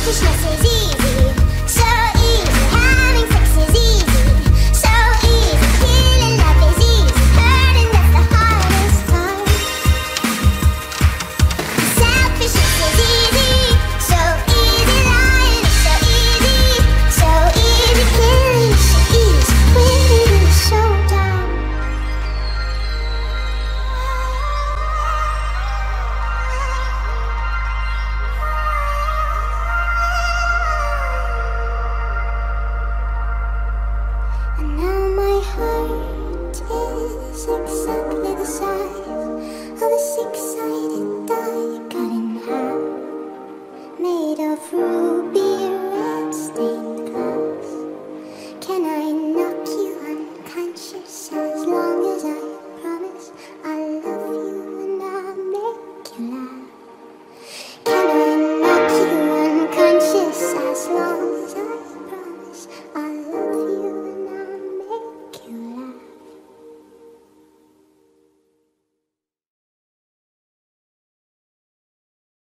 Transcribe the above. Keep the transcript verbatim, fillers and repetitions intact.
Selfishness is easy, so easy. Having sex is easy, so easy. Killing love is easy, hurting that's the hardest part. Selfishness is easy, so easy. Lying is so easy, so easy. Killing is so easy, winning is so dumb. And now my heart is exactly the size of a six-sided die cut in half, made of ruby